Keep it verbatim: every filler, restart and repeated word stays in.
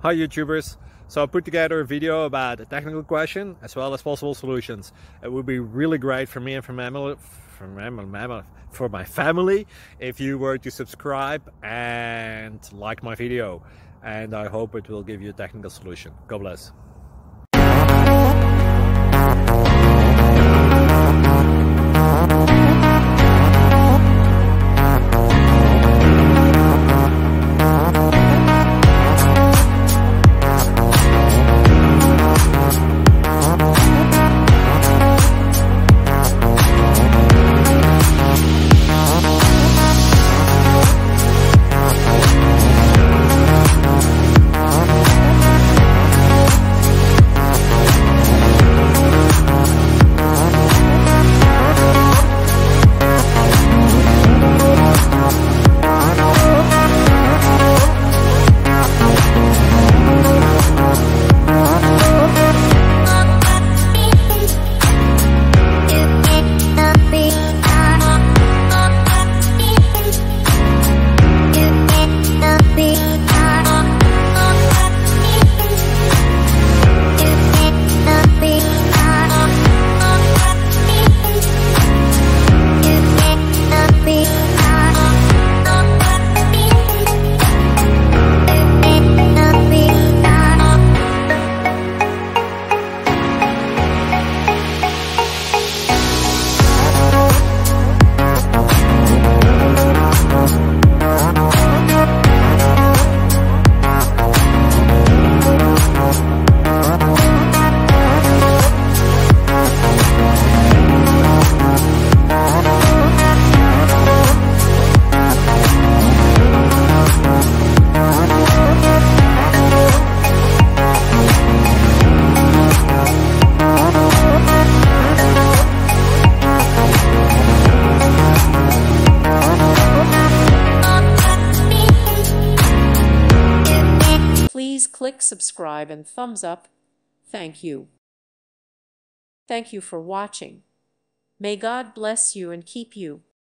Hi YouTubers! So I put together a video about a technical question as well as possible solutions. It would be really great for me and for my family, for my, for my family if you were to subscribe and like my video, and I hope it will give you a technical solution. God bless. Please click subscribe and thumbs up. Thank you. Thank you for watching. May God bless you and keep you.